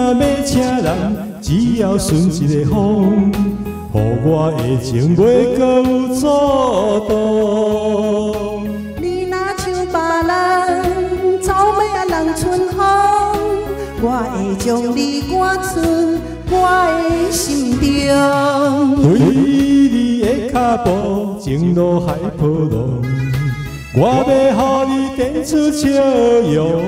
若要请人，只要顺一个风，予我的情袂阁有阻挡。 你若像别人，草莓啊人春风，我会将你赶出我的心中。 对你的脚步，情路海波浪，我要予你点出笑容。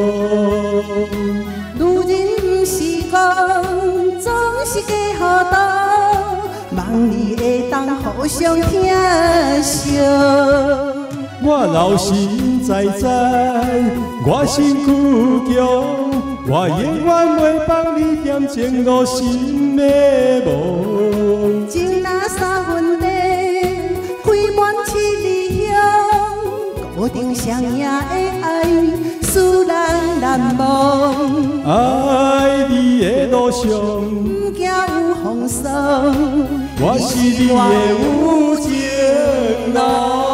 女人不是讲，总是假好道，望你会当互相疼惜。 我老实在在，我身躯强，我永远袂放你点情路心的梦。 情若三分地，开满七里香，固定双影的爱，使人难忘。 爱你的路上， 不惊有风霜， 我是你的有情人。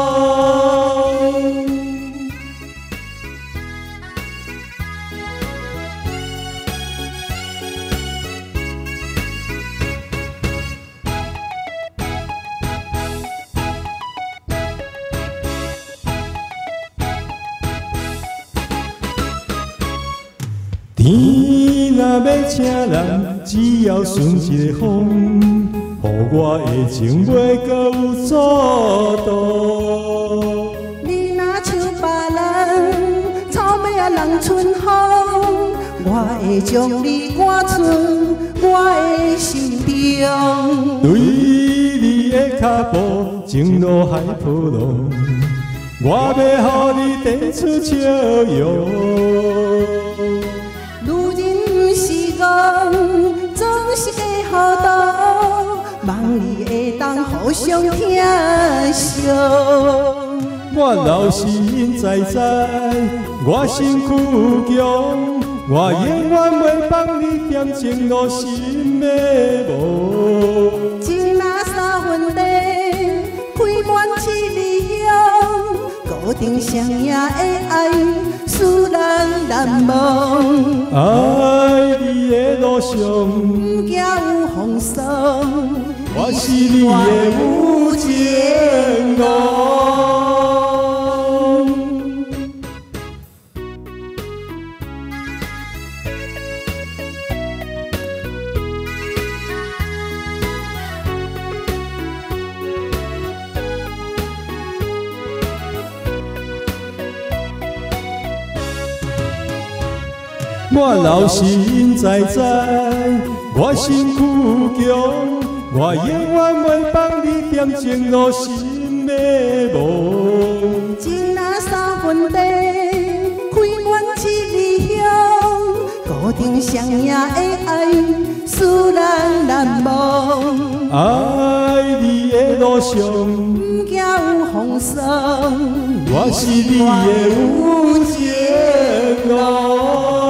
天若要请人，只要顺一个风，予我的情袂阁有阻挡。 你若像别人，草莓啊人春风，我会将你赶出我的心中。 对你的脚步，情路海波浪，我要予你点出笑容。 总是假好道，望你会当互相疼惜。 我老实在在，我身躯强，我永远袂放你点情路心的梦。 情若三分地，开满七里香，固定双影的爱，使人难忘。 爱你的路上， 不惊有风霜， 我是你的有情人。我老实在在，我身躯强，我永远袂放你点情路心的梦。 情若三分地，开满七里香，固定双影的爱，使人难忘。 爱你的路上， 不惊有风霜， 我是你的有情人。